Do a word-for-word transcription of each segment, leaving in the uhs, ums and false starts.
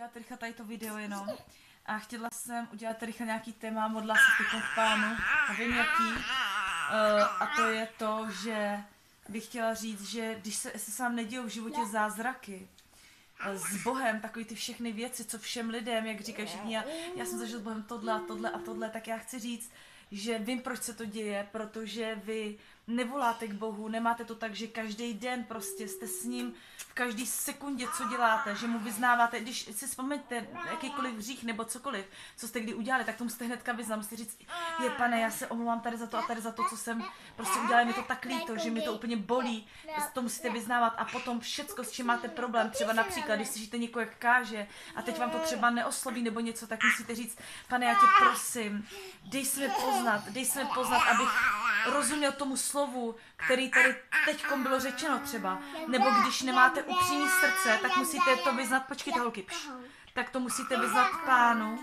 udělat rychle tady to video jenom. A chtěla jsem udělat rychle nějaký téma, modla se teď k pánu. A vím jaký. Uh, a to je to, že bych chtěla říct, že když se, se sám nedějou v životě zázraky, s Bohem, takový ty všechny věci, co všem lidem, jak říkají všichni, já, já jsem zažil s Bohem tohle a tohle a tohle, tak já chci říct, že vím, proč se to děje, protože vy nevoláte k Bohu, nemáte to tak, že každý den prostě jste s ním v každý sekundě, co děláte, že mu vyznáváte, když si vzpomeňte jakýkoliv hřích nebo cokoliv, co jste kdy udělali, tak to musíte hnedka vyznat, musíte říct, je pane, já se omlouvám tady za to a tady za to, co jsem prostě udělala, mi to tak líto, že mi to úplně bolí, to musíte vyznávat a potom všecko, s čím máte problém, třeba například, když slyšíte někoho, jak káže a teď vám to třeba neosloví nebo něco, tak musíte říct, pane, já tě prosím, dej se mi poznat, dej se mi poznat, abych rozuměl tomu slovu, který tady teďkom bylo řečeno třeba. Nebo když nemáte upřímné srdce, tak musíte to vyznat, počkejte holky, pš, tak to musíte vyznat pánu.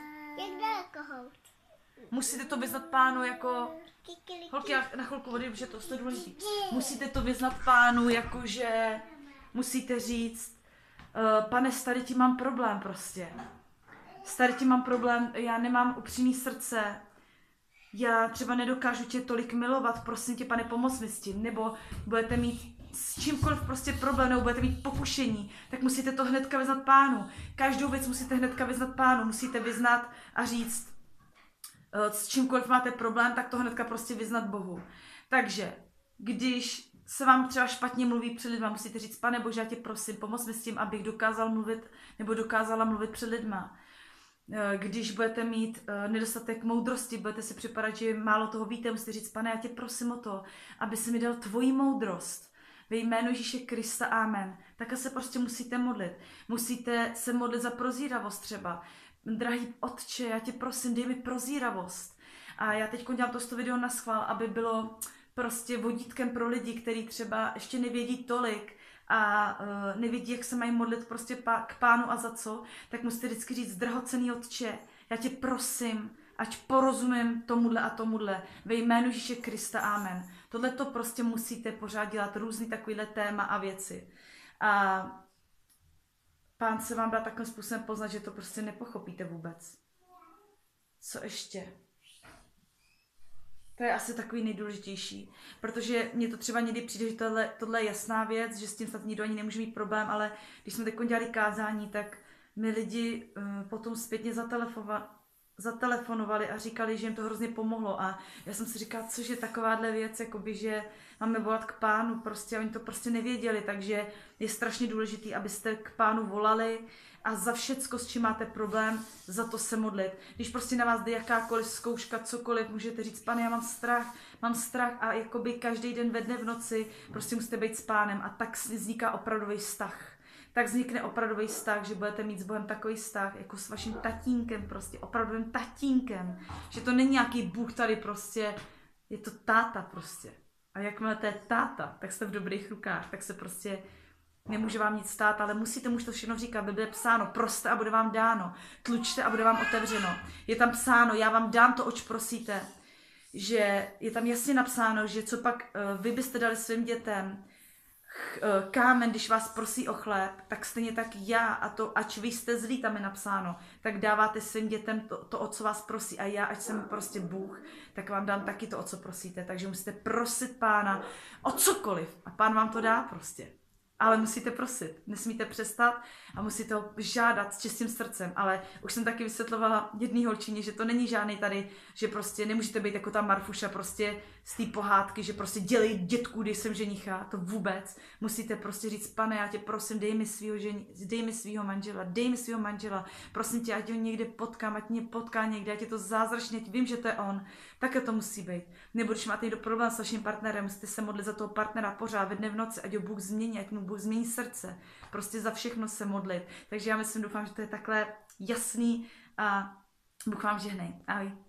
Musíte to vyznat pánu jako, holky, na chvilku vody, protože to je důležitý. Musíte to vyznat pánu jako, že musíte říct, uh, pane, s tady tím mám problém prostě. S tady tím mám problém, já nemám upřímné srdce. Já třeba nedokážu tě tolik milovat, prosím tě, pane, pomoz mi s tím, nebo budete mít s čímkoliv prostě problém, nebo budete mít pokušení, tak musíte to hnedka vyznat pánu. Každou věc musíte hnedka vyznat pánu, musíte vyznat a říct, s čímkoliv máte problém, tak to hnedka prostě vyznat Bohu. Takže, když se vám třeba špatně mluví před lidma, musíte říct, pane Bože, já tě prosím, pomoz mi s tím, abych dokázal mluvit, nebo dokázala mluvit před lidma. Když budete mít nedostatek moudrosti, budete si připadat, že málo toho víte, musíte říct, pane, já tě prosím o to, aby si mi dal tvoji moudrost. Ve jménu Ježíše Krista, amen. Tak se prostě musíte modlit. Musíte se modlit za prozíravost třeba. Drahý Otče, já tě prosím, dej mi prozíravost. A já teď dělám to video na schvál, aby bylo prostě vodítkem pro lidi, kteří třeba ještě nevědí tolik, a uh, nevidí, jak se mají modlit prostě pá, k pánu a za co, tak musíte vždycky říct, drahocenný Otče, já tě prosím, ať porozumím tomuhle a tomuhle, ve jménu Ježíše Krista, amen. Tohle to prostě musíte pořád dělat, různý takovýhle téma a věci. A pán se vám dá takovým způsobem poznat, že to prostě nepochopíte vůbec. Co ještě? To je asi takový nejdůležitější, protože mně to třeba někdy přijde, že tohle, tohle je jasná věc, že s tím snad nikdo ani nemůže mít problém, ale když jsme teď dělali kázání, tak mi lidi uh, potom zpětně zatelefonovali a říkali, že jim to hrozně pomohlo a já jsem si říkala, což je takováhle věc, jakoby, že máme volat k pánu, prostě a oni to prostě nevěděli, takže je strašně důležitý, abyste k pánu volali a za všecko, s čím máte problém, za to se modlit. Když prostě na vás jde jakákoliv zkouška, cokoliv, můžete říct, pane, já mám strach, mám strach a jakoby každý den ve dne v noci prostě musíte být s pánem a tak vzniká opravdový vztah. Tak vznikne opravdový vztah, že budete mít s Bohem takový vztah, jako s vaším tatínkem prostě, opravdovým tatínkem. Že to není nějaký Bůh tady prostě, je to táta prostě. A jakmile to je táta, tak jste v dobrých rukách, tak se prostě nemůže vám nic stát, ale musíte mu to všechno říkat. Bible je psáno, proste a bude vám dáno, tlučte a bude vám otevřeno. Je tam psáno, já vám dám to, oč prosíte. Že je tam jasně napsáno, že co pak uh, vy byste dali svým dětem, kámen, když vás prosí o chléb, tak stejně tak já, a to, ač vy jste zlí, tam je napsáno, tak dáváte svým dětem to, to, o co vás prosí a já, ať jsem prostě Bůh, tak vám dám taky to, o co prosíte. Takže musíte prosit pána o cokoliv a pán vám to dá prostě. Ale musíte prosit, nesmíte přestat a musíte ho žádat s čistým srdcem. Ale už jsem taky vysvětlovala jedný holčině, že to není žádný tady, že prostě nemůžete být jako ta Marfuša prostě z té pohádky, že prostě dělej dětku, když jsem ženicha, to vůbec. Musíte prostě říct, pane, já tě prosím, dej mi svýho, ženi, dej mi svýho manžela, dej mi svýho manžela, prosím tě, ať ho někde potkám, ať mě potká někde, ať je to zázračně, ať vím, že to je on. Také to musí být. Nebo když máte někdo problém s vaším partnerem, musíte se modlit za toho partnera pořád ve dne v noci, ať ho Bůh změní, ať mu Bůh změní srdce. Prostě za všechno se modlit. Takže já myslím, doufám, že to je takhle jasný a Bůh vám žehnej. Ahoj.